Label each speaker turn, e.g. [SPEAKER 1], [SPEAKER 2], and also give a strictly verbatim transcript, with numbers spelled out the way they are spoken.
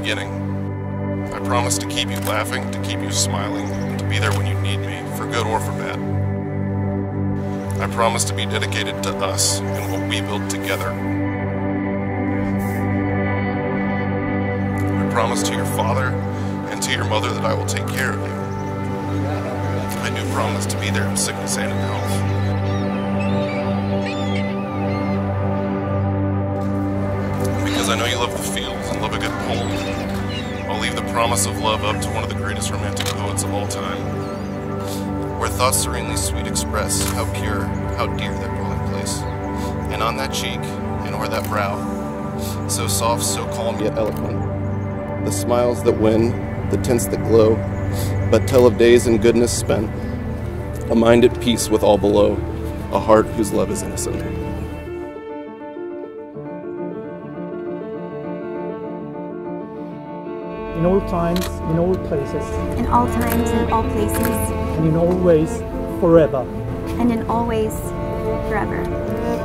[SPEAKER 1] beginning. I promise to keep you laughing, to keep you smiling, and to be there when you need me, for good or for bad. I promise to be dedicated to us and what we build together. I promise to your father and to your mother that I will take care of you. I do promise to be there in sickness and in health. Because I know you love the fields and love a good poem, I'll leave the promise of love up to one of the greatest romantic poets of all time. Where thoughts serenely sweet express how pure, how dear that dwelling place. And on that cheek, and o'er that brow, so soft, so calm, yet eloquent, the smiles that win, the tints that glow, but tell of days in goodness spent, a mind at peace with all below, a heart whose love is innocent.
[SPEAKER 2] In all times, in all places.
[SPEAKER 3] In all times, in all places.
[SPEAKER 2] And in all ways, forever.
[SPEAKER 3] And in all ways, forever.